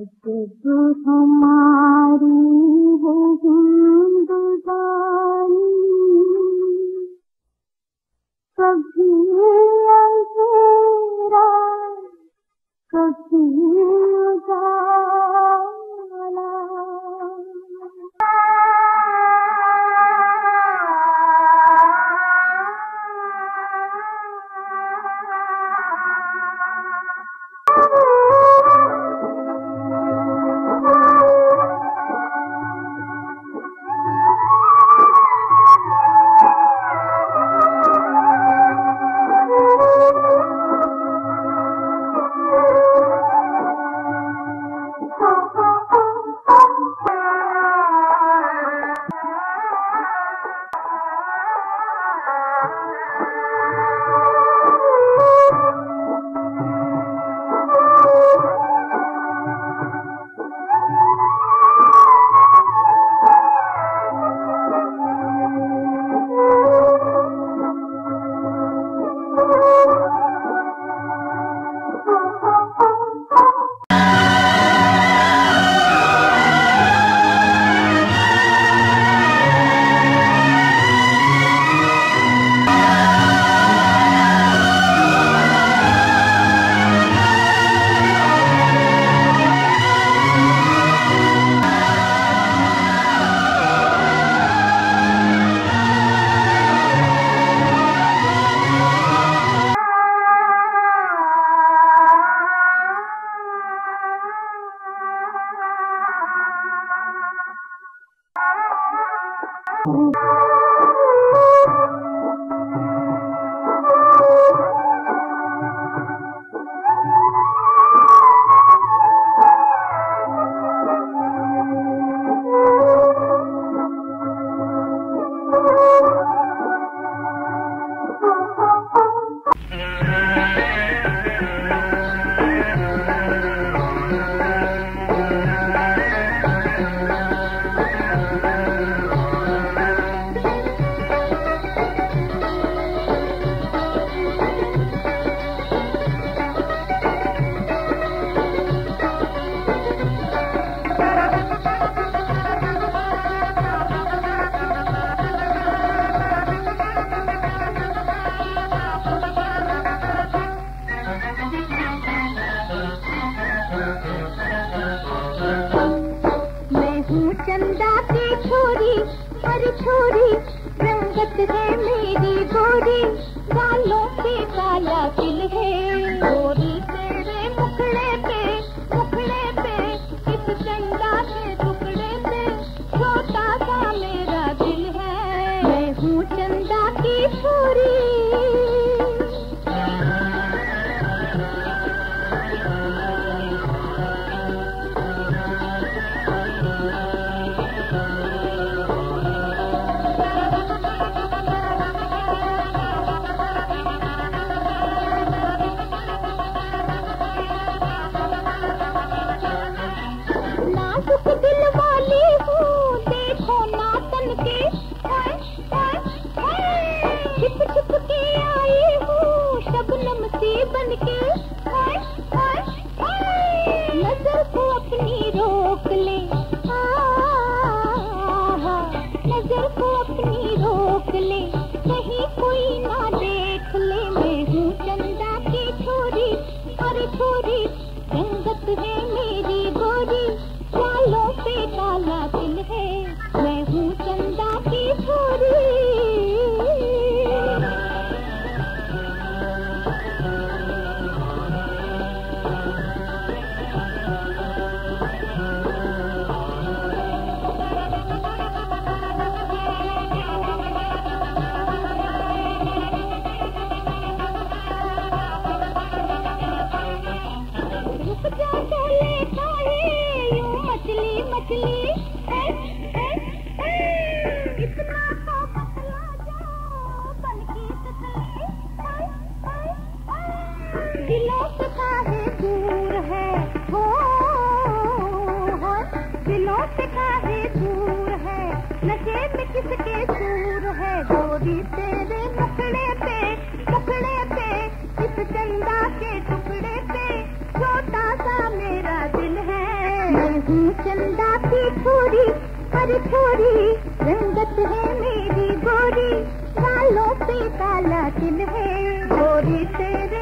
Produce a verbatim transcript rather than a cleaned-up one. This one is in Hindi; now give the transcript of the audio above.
हमारी है जिंदगानी, कभी अंधेरा कभी उजाला। चंदा की छोरी हर छोरी रंगत है मेरी गोरी, बालों पे काला तिल है गोरी तेरे मुखड़े पे मुखड़े पे, इस चंदा के टुकड़े पे छोटा सा मेरा दिल है। मैं हूँ चंदा की छोरी। नाजुक दिल वाली हूँ देखो ना तन के, छिप छिप के आई हूँ शबनम सी बन के। नजर को अपनी रोक ले, नजर को अपनी रोक ले, कहीं कोई ना देख ले। मैं हूँ चंदा की छोरी अरे छोरी, रंगत है मेरी गोरी, बालों पे काला तिल है। मैं हूँ चंदा की छोरी। रुक जा बोले खाए यूं मछली मछली, इतना तो पतला जा बन की तितली। दिलों से काहे दूर है हो, दिलों से काहे दूर है, नशे में किसके सूर है। गोरी तेरे मुखड़े पे मुखड़े पे, इस चंदा के टुकड़े पे छोटा सा मेरा दिल है। मैं हूँ चंदा की छोरी, हर छोरी रंगत है मेरी गोरी, गालों पे काला तिल है, गोरी तेरे